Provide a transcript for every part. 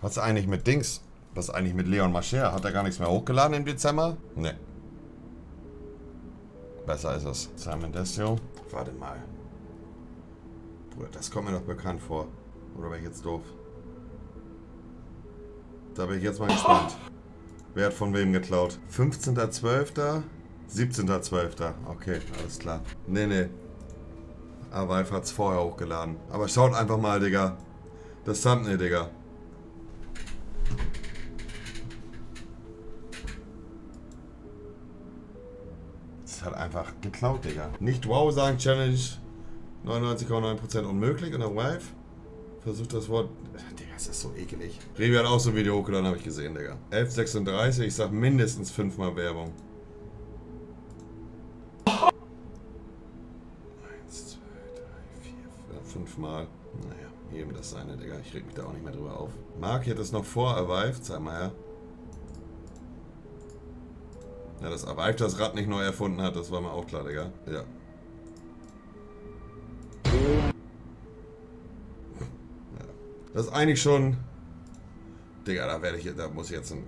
Was eigentlich mit Dings? Was eigentlich mit Leon Mascher? Hat er gar nichts mehr hochgeladen im Dezember? Ne. Besser ist es. Simon Desio. Warte mal. Bruder, das kommt mir doch bekannt vor. Oder bin ich jetzt doof? Da bin ich jetzt mal gespannt. Wer hat von wem geklaut? 15.12. 17.12. Okay, alles klar. Nee. Avive hat es vorher hochgeladen. Aber schaut einfach mal, Digga. Das Thumbnail, Digga. Das ist halt einfach geklaut, Digga. Nicht wow sagen, Challenge 99,9% unmöglich. Und der Wife versucht das Wort... Digga, ist das so ekelig. Revi hat auch so ein Video hochgeladen, habe ich gesehen, Digga. 11.36, ich sag mindestens 5-mal Werbung. 1, 2, 3, 4, 5-mal. Naja, jedem das seine, Digga. Ich reg mich da auch nicht mehr drüber auf. Marc hat das noch vor Avive. Zeig mal her. Ja, dass Avive das Rad nicht neu erfunden hat, das war mir auch klar, Digga. Ja. Das ist eigentlich schon... Digga, da muss ich jetzt ein...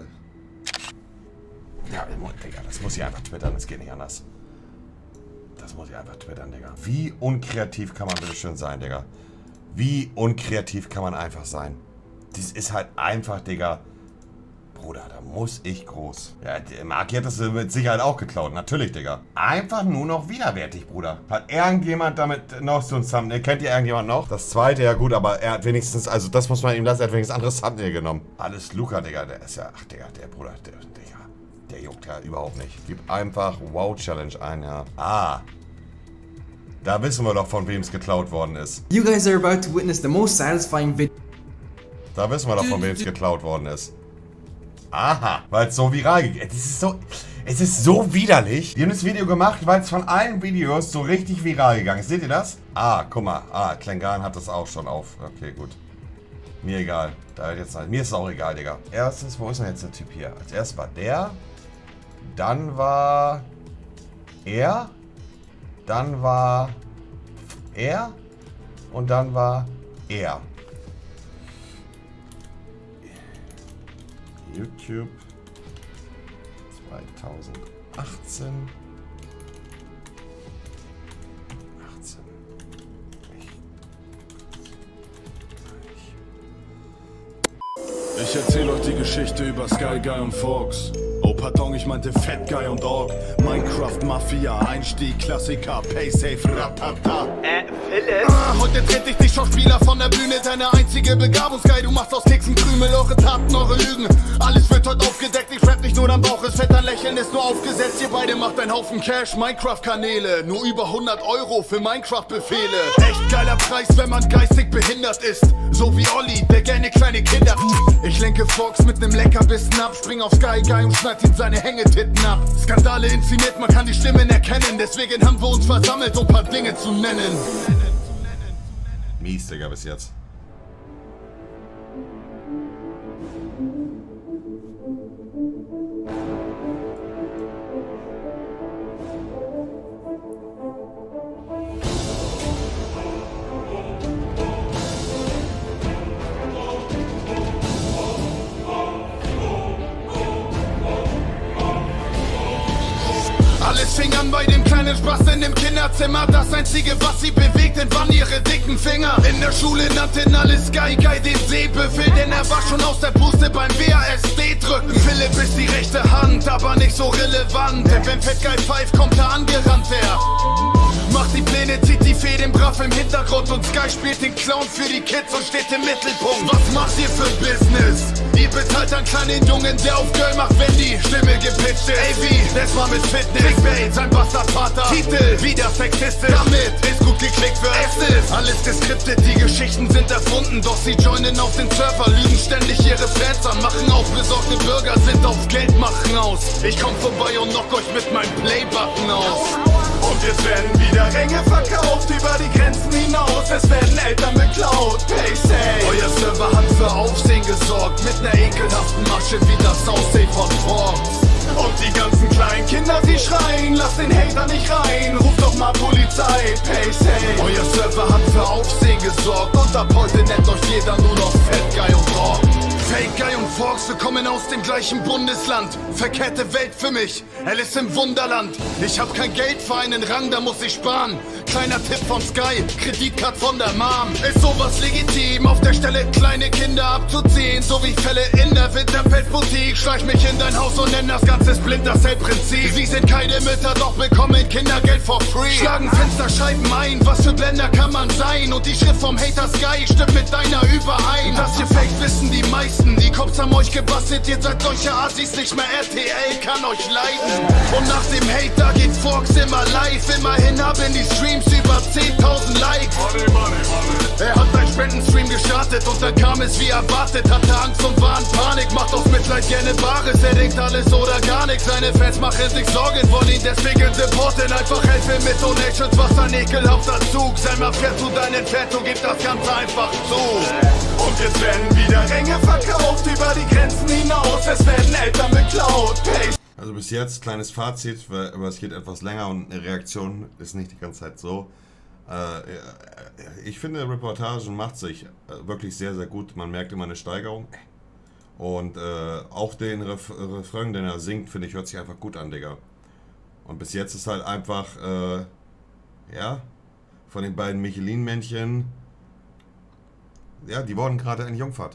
Ja, Digga, das muss ich einfach twittern, das geht nicht anders. Das muss ich einfach twittern, Digga. Wie unkreativ kann man bitte schön sein, Digga? Wie unkreativ kann man einfach sein? Das ist halt einfach, Digga... Bruder, da muss ich groß. Ja, Marc hat das mit Sicherheit auch geklaut. Natürlich, Digga. Einfach nur noch widerwärtig, Bruder. Hat irgendjemand damit noch so ein Thumbnail? Kennt ihr irgendjemand noch? Das zweite, ja gut, aber er hat wenigstens, also das muss man ihm lassen, er hat wenigstens ein anderes Thumbnail genommen. Alles Luca, Digga, der ist ja, ach Digga, der Bruder, der juckt ja überhaupt nicht. Gib einfach Wow Challenge ein, ja. Ah. Da wissen wir doch, von wem es geklaut worden ist. You guys are about to witness the most satisfying video. Da wissen wir doch, von wem es geklaut worden ist. Aha, weil es so viral geht. Es ist so widerlich. Die haben das Video gemacht, weil es von allen Videos so richtig viral gegangen ist. Seht ihr das? Ah, guck mal. Ah, Klengan hat das auch schon auf. Okay, gut. Mir egal. Mir ist es auch egal, Digga. Erstes, wo ist denn jetzt der Typ hier? Als erstes war der. Dann war er. Dann war er. Und dann war er. YouTube 2018. Ich erzähl euch die Geschichte über Sky Guy und Fox. Oh pardon, ich meinte Fat Guy und Dog. Minecraft Mafia, Einstieg, Klassiker, Paysafe, Ratata. Philipp? Heute tritt ich dich Schauspieler von der Bühne. Deine einzige Begabung, Sky, du machst aus Keksen Krümel. Eure Taten, eure Lügen, alles wird heute aufgedeckt. Ich rap nicht nur, dein Bauch ist fett, dein Lächeln ist nur aufgesetzt. Ihr beide macht einen Haufen Cash, Minecraft-Kanäle. Nur über 100 Euro für Minecraft-Befehle. Echt geiler Preis, wenn man geistig behindert ist. So wie Olli, der gerne kleine Kinder. Ich lenke Fox mit nem Leckerbissen ab, spring auf Sky Guy und schneid ihm seine Hängetitten ab. Skandale inszeniert, man kann die Stimmen erkennen. Deswegen haben wir uns versammelt, um paar Dinge zu nennen. Mies, Digga, bis jetzt. Alles fing an bei dem kleinen Spaß in dem Kinderzimmer. Das einzige, was sie bewegten, waren ihre dicken Finger. In der Schule nannten alle Sky Guy den Seebüffel, denn er war schon aus der Puste beim WASD-Drücken. Philipp ist die rechte Hand, aber nicht so relevant. Denn wenn Fat Guy pfeift, kommt er angerannt, er macht die Pläne, zieht die Fäden brav im Hintergrund und Sky spielt den Clown für die Kids und steht im Mittelpunkt. Was macht ihr für Business? Ihr bezahlt einen kleinen Jungen, der auf Girl macht, wenn die Stimme gepitcht ist. AV, das war mit Fitness. Big Bait, sein Bastardvater. Titel, wieder sexistisch. Damit ist gut geklickt wird. Es ist alles geskriptet, die Geschichten sind erfunden. Doch sie joinen auf den Server, lügen ständig ihre Fans an. Machen auch besorgte Bürger, sind auf Geld machen aus. Ich komm vorbei und knock euch mit meinem Playbutton aus. Und jetzt werden wieder Ränge verkauft, über die Grenzen hinaus. Es werden Eltern beklaut, Paysafe. Euer Server hat für Aufsehen gesorgt, mit ner ekelhaften Masche wie das Aussehen von Fox. Und die ganzen kleinen Kinder, sie schreien, lasst den Hater nicht rein, ruft doch mal Polizei, Paysafe. Euer Server hat für Aufsehen gesorgt und ab heute nennt euch jeder nur noch Fat Guy und Dog. Jungs, wir kommen aus dem gleichen Bundesland. Verkehrte Welt für mich, Alice im Wunderland. Ich hab kein Geld für einen Rang, da muss ich sparen. Kleiner Tipp von Sky, Kreditkarte von der Mom. Ist sowas legitim, auf der Stelle kleine Kinder abzuziehen? So wie Fälle in der Winterfeldboutique. Schleich mich in dein Haus und nenn das Ganze Splinter Cell Prinzip. Sie sind keine Mütter, doch bekommen Kindergeld for free. Schlagen Fensterscheiben ein, was für Blender kann man sein? Und die Schrift vom Hater Sky stimmt mit deiner überein. Das hier Fake wissen die meisten, die Cops haben euch gebastelt. Ihr seid solche Assis, nicht mehr RTL kann euch leiden. Und nach dem Hate, da geht Fox immer live. Immerhin haben die Streams über 10.000 Likes. Er hat einen Spendenstream gestartet und dann kam es wie erwartet. Hatte Angst und war in Panik, macht aus Mitleid gerne Bares. Er denkt alles oder gar nichts, seine Fans machen sich Sorgen von ihm, deswegen supporten. Einfach helfen mit Donations, was ein ekelhafter Zug. Selber fährt zu deinen Pferd und gibt das Ganze einfach zu. Und jetzt werden wieder Ränge verkauft über die Grenzen hinaus. Es werden Eltern beklaut. Also bis jetzt, kleines Fazit, aber es geht etwas länger und eine Reaktion ist nicht die ganze Zeit so. Ich finde, Reportagen macht sich wirklich sehr, sehr gut. Man merkt immer eine Steigerung. Und auch den Refrain, den er singt, finde ich, hört sich einfach gut an, Digga. Und bis jetzt ist halt einfach, ja, von den beiden Michelin-Männchen, ja, die wurden gerade in Jungfahrt.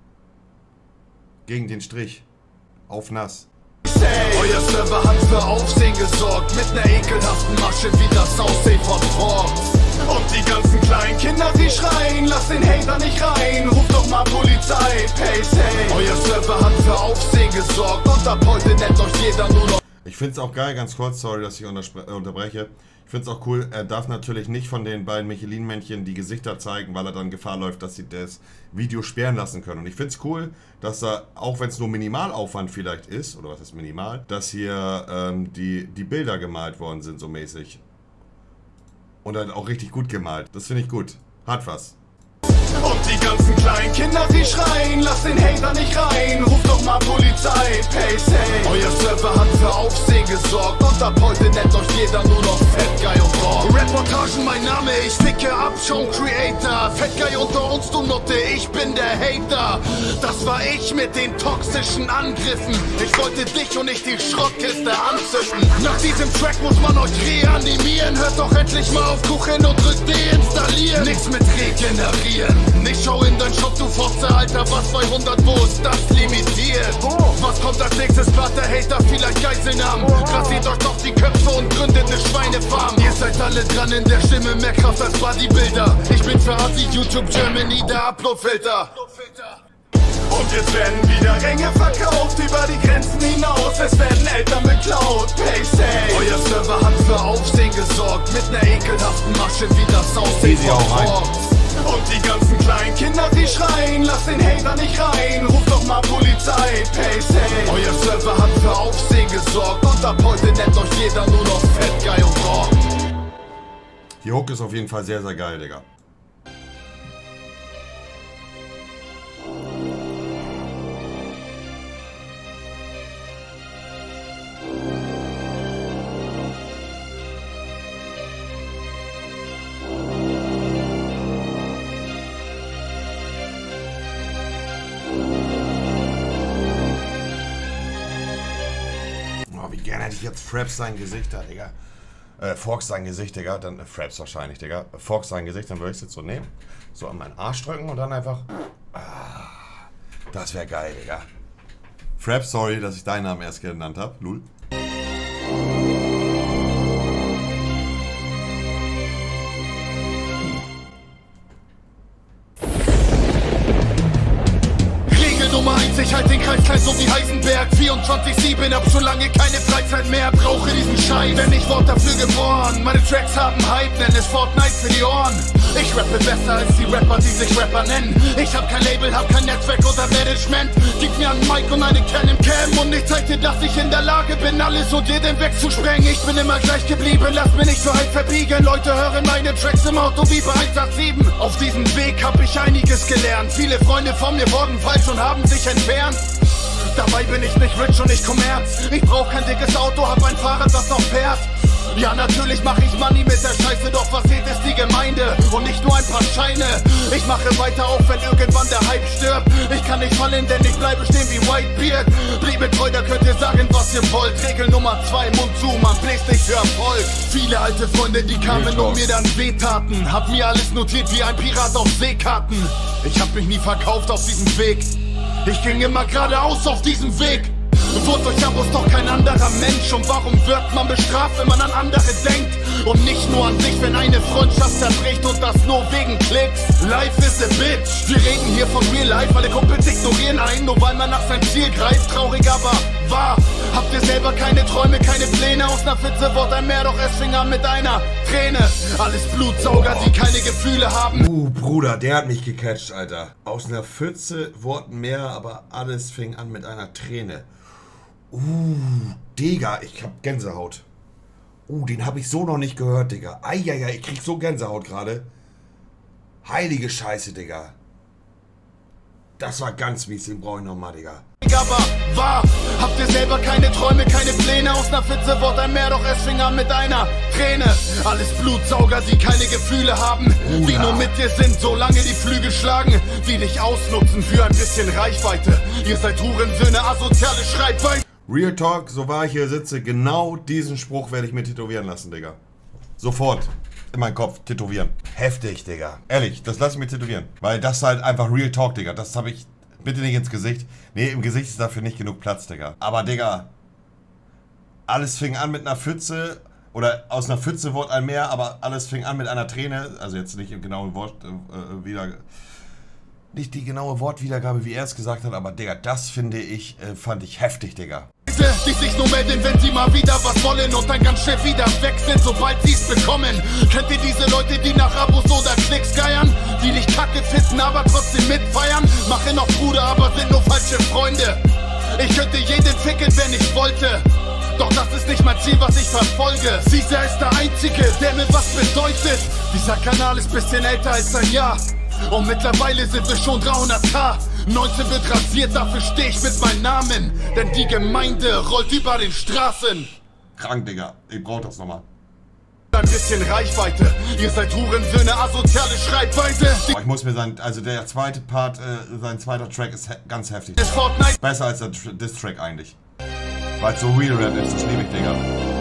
Gegen den Strich. Auf nass. Euer Server hat für Aufsehen gesorgt, mit ner ekelhaften Masche wie das Aussehen von Forbes. Und die ganzen kleinen Kinder, die schreien, lass den Hater nicht rein, ruf doch mal Polizei, Pace, hey. Euer Server hat für Aufsehen gesorgt und ab heute nennt euch jeder nur noch. Ich find's auch geil, ganz kurz, sorry, dass ich unterbreche. Ich find's auch cool, er darf natürlich nicht von den beiden Michelin-Männchen die Gesichter zeigen, weil er dann Gefahr läuft, dass sie das Video sperren lassen können. Und ich find's cool, dass er, auch wenn es nur Minimalaufwand vielleicht ist, oder was ist minimal, dass hier die Bilder gemalt worden sind, so mäßig. Und dann auch richtig gut gemalt. Das finde ich gut. Hat was. Und die ganzen kleinen Kinder, die schreien, lass den Hater nicht rein, ruf doch mal Polizei, Pace, hey. Euer Server hat für Aufsehen gesorgt und ab heute nennt euch jeder nur noch Fat Guy und Dog. Reportagen mein Name, ich ficke ab, schon Creator. Fat Guy unter uns, du Nutte, ich bin der Hater. Das war ich mit den toxischen Angriffen. Ich wollte dich und nicht die Schrottkiste anzünden. Nach diesem Track muss man euch reanimieren. Hört doch endlich mal auf Kuchen und drückt deinstallieren. Nichts mit regenerieren. Nicht schau in dein Shop, du Fotze, Alter, was bei 100, wo ist das limitiert? Was kommt als nächstes? Plant der Hater vielleicht Geiselnahmen? Rasiert euch doch die Köpfe und gründet eine Schweinefarm. Ihr seid alle dran in der Stimme, mehr Kraft als Bodybuilder. Ich bin für Asi, YouTube, Germany, der Uploadfilter. Und jetzt werden wieder Ränge verkauft über die Grenzen hinaus. Es werden Eltern beklaut. Pace, hey. Euer Server hat für Aufsehen gesorgt, mit ner ekelhaften Masche wie das Aussehen von Forbes. Und die ganzen kleinen Kinder, die schreien, lass den Hater nicht rein, ruf doch mal Polizei, Pace, hey. Euer Server hat für Aufsehen gesorgt und ab heute nennt euch jeder nur noch Fat Guy und Dog. Die Hook ist auf jeden Fall sehr, sehr geil, Digga. Gerne hätte ich jetzt Fraps sein Gesicht da, Digga. Fox sein Gesicht, Digga. Dann Fraps wahrscheinlich, Digga. Fox sein Gesicht, dann würde ich es jetzt so nehmen. So an meinen Arsch drücken und dann einfach. Das wäre geil, Digga. Fraps, sorry, dass ich deinen Namen erst genannt habe. Lul. Nummer 1, ich halt den Kreis klein so wie Heisenberg. 24/7, hab schon lange keine Freizeit mehr. Brauche diesen Scheiß, denn ich wurde dafür geboren. Meine Tracks haben Hype, nenn es Fortnite für die Ohren. Ich rappe besser als die Rapper, die sich Rapper nennen. Ich hab kein Label, hab kein Netzwerk oder Management. Gib mir einen Mic und eine Canon Cam und ich zeig dir, dass ich in der Lage bin, alles und jeden wegzusprengen. Ich bin immer gleich geblieben, lass mir nicht für Hype verbiegen. Leute hören meine Tracks im Auto wie bei 187. Auf diesem Weg hab ich einiges gelernt. Viele Freunde von mir wurden falsch und haben sich entfernt. Dabei bin ich nicht rich und nicht Kommerz. Ich brauch kein dickes Auto, hab ein Fahrrad, das noch fährt. Ja, natürlich mach ich Money mit der Scheiße, doch was seht ist die Gemeinde und nicht nur ein paar Scheine. Ich mache weiter auf, wenn irgendwann der Hype stirbt. Ich kann nicht fallen, denn ich bleibe stehen wie Whitebeard. Bliebe treu, da könnt ihr sagen, was ihr wollt. Regel Nummer 2, Mund zu, man bläst nicht für Erfolg. Viele alte Freunde, die kamen und mir dann wehtaten. Hab mir alles notiert wie ein Pirat auf Seekarten. Ich hab mich nie verkauft auf diesem Weg. Ich ging immer geradeaus auf diesem Weg. Wurde durch Abos doch kein anderer Mensch. Und warum wird man bestraft, wenn man an andere denkt? Und nicht nur an sich, wenn eine Freundschaft zerbricht und das nur wegen Klicks. Life is a bitch. Wir reden hier von Real Life, alle Kumpels ignorieren einen, nur weil man nach seinem Ziel greift. Traurig, aber wahr. Habt ihr selber keine Träume, keine Pläne? Aus ner Pfütze wurde ein Meer, doch es fing an mit einer Träne. Alles Blutsauger, die keine Gefühle haben. Bruder, der hat mich gecatcht, Alter. Aus ner Pfütze wurde ein Meer, aber alles fing an mit einer Träne. Digga, ich hab Gänsehaut. Den hab ich so noch nicht gehört, Digga. Eieiei, ich krieg so Gänsehaut gerade. Heilige Scheiße, Digga. Das war ganz mies, den brauch ich nochmal, Digga. Aber wahr, habt ihr selber keine Träume, keine Pläne? Aus ner Pfütze wurde ein Meer, doch es fing an mit einer Träne. Alles Blutsauger, die keine Gefühle haben, die nur mit dir sind, solange die Flügel schlagen, die dich ausnutzen für ein bisschen Reichweite. Ihr seid Hurensöhne, asoziale Schreibweise. Real Talk, so wahr ich hier sitze, genau diesen Spruch werde ich mir tätowieren lassen, Digga. Sofort. In meinen Kopf tätowieren. Heftig, Digga. Ehrlich, das lasse ich mir tätowieren. Weil das ist halt einfach Real Talk, Digga. Das habe ich... Bitte nicht ins Gesicht. Nee, im Gesicht ist dafür nicht genug Platz, Digga. Aber, Digga, alles fing an mit einer Pfütze. Oder aus einer Pfütze wurde ein Meer, aber alles fing an mit einer Träne. Also jetzt nicht im genauen Wort nicht die genaue Wortwiedergabe, wie er es gesagt hat, aber, Digga, das finde ich, fand ich heftig, Digga. Die sich nur melden, wenn sie mal wieder was wollen und dann ganz schnell wieder weg sind, sobald sie's bekommen. Kennt ihr diese Leute, die nach Abos oder Klicks geiern? Die dich kacke finden, aber trotzdem mitfeiern? Mache noch Bruder, aber sind nur falsche Freunde. Ich könnte jeden ficken, wenn ich wollte. Doch das ist nicht mein Ziel, was ich verfolge. Caesar ist der Einzige, der mir was bedeutet. Dieser Kanal ist bisschen älter als ein Jahr. Und mittlerweile sind wir schon 300k. 19 wird rasiert, dafür steh ich mit meinem Namen. Denn die Gemeinde rollt über den Straßen. Krank, Digga. Ich brauch das nochmal. Ein bisschen Reichweite. Ihr seid Hurensöhne, asoziale Schreibweise. Ich muss mir sagen, also der zweite Part, sein zweiter Track ist ganz heftig. Ist Fortnite besser als der Diss-Track eigentlich. Weil es so Real Rap ist, das liebe ich, Digga.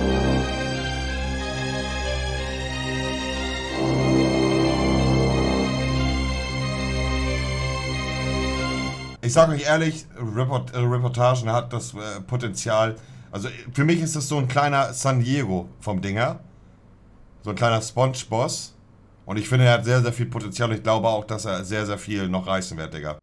Ich sage euch ehrlich, Reportagen hat das Potenzial. Also für mich ist das so ein kleiner San Diego vom Dinger. So ein kleiner Sponge-Boss. Und ich finde, er hat sehr, sehr viel Potenzial. Ich glaube auch, dass er sehr, sehr viel noch reißen wird, Digga.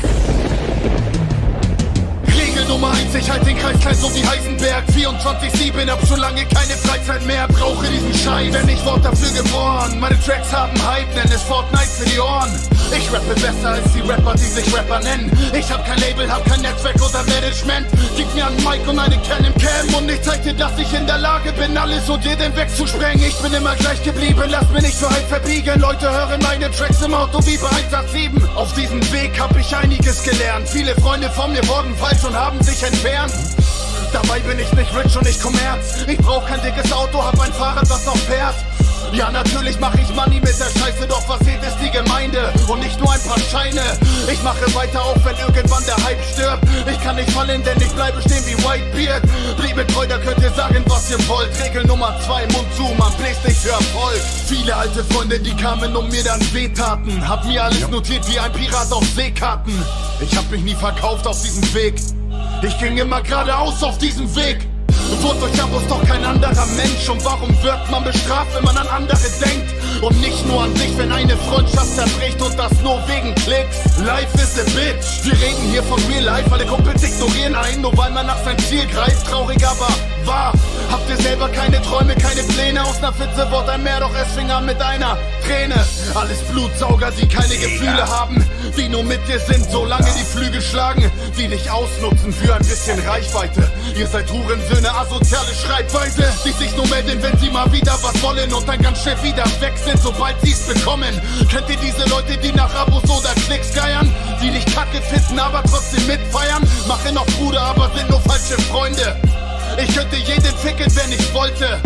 Regel Nummer 1, ich halt den Kreis klein so wie Heisenberg. 24/7, hab schon lange keine Freizeit mehr. Brauche diesen Scheiß, denn ich wurde dafür geboren. Meine Tracks haben Hype, nenn es Fortnite für die Ohren. Ich rappe besser als die Rapper, die sich Rapper nennen. Ich hab kein Label, hab kein Netzwerk oder Management. Gib mir einen Mic und eine Canon Cam und ich zeig dir, dass ich in der Lage bin, alles und jeden wegzusprengen. Ich bin immer gleich geblieben, lass mir nicht für Hype verbiegen. Leute hören meine Tracks im Auto wie bei 187. Auf diesem Weg hab ich einiges gelernt. Viele Freunde von mir wurden falsch und haben sich entfernt. Dabei bin ich nicht rich und nicht Kommerz. Ich brauch kein dickes Auto, hab ein Fahrrad, das noch fährt. Ja, natürlich mach ich Money mit der Scheiße, doch was seht ist die Gemeinde und nicht nur ein paar Scheine. Ich mache weiter auf, wenn irgendwann der Hype stirbt. Ich kann nicht fallen, denn ich bleibe stehen wie Whitebeard. Bliebe treu, da könnt ihr sagen, was ihr wollt. Regel Nummer 2, Mund zu, man bläst nicht für Erfolg. Viele alte Freunde, die kamen und mir dann wehtaten. Hab mir alles notiert wie ein Pirat auf Seekarten. Ich hab mich nie verkauft auf diesem Weg. Ich ging immer geradeaus auf diesem Weg. Wurde durch Abos doch kein anderer Mensch. Und warum wird man bestraft, wenn man an andere denkt? Und nicht nur an sich, wenn eine Freundschaft zerbricht und das nur wegen Klicks. Life is a bitch. Wir reden hier von Real Life, alle Kumpels ignorieren einen, nur weil man nach seinem Ziel greift. Traurig, aber wahr. Habt ihr selber keine Träume, keine Pläne? Aus ner Pfütze wurde ein Meer, doch es fing an mit einer Träne. Alles Blutsauger, die keine Gefühle haben, die nur mit dir sind, solange die Flügel schlagen, die dich ausnutzen für ein bisschen Reichweite. Ihr seid Hurensöhne, asoziale Schreibweise, die sich nur melden, wenn sie mal wieder was wollen und dann ganz schnell wieder weg sind, sobald sie's bekommen. Kennt ihr diese Leute, die nach Abos oder Klicks geiern? Die dich kacke finden, aber trotzdem mitfeiern? Mache noch Bruder, aber sind nur falsche Freunde. Ich könnte jeden ficken, wenn ich wollte.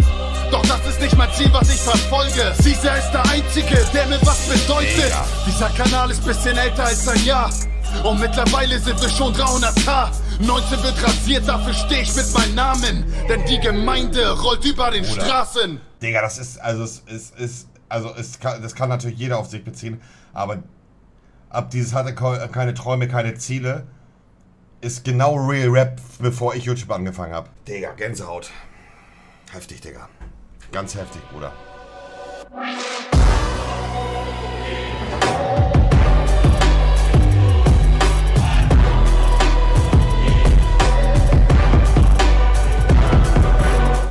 Doch das ist nicht mein Ziel, was ich verfolge. Caesar ist der Einzige, der mir was bedeutet. Mega. Dieser Kanal ist bisschen älter als ein Jahr. Und mittlerweile sind wir schon 300k. 19 wird rasiert, dafür steh ich mit meinem Namen. Denn die Gemeinde rollt über den Straßen. Digga, das ist, das kann natürlich jeder auf sich beziehen, aber ab dieses hatte keine Träume, keine Ziele, ist genau Real Rap, bevor ich YouTube angefangen habe. Digga, Gänsehaut. Heftig, Digga. Ganz heftig, Bruder.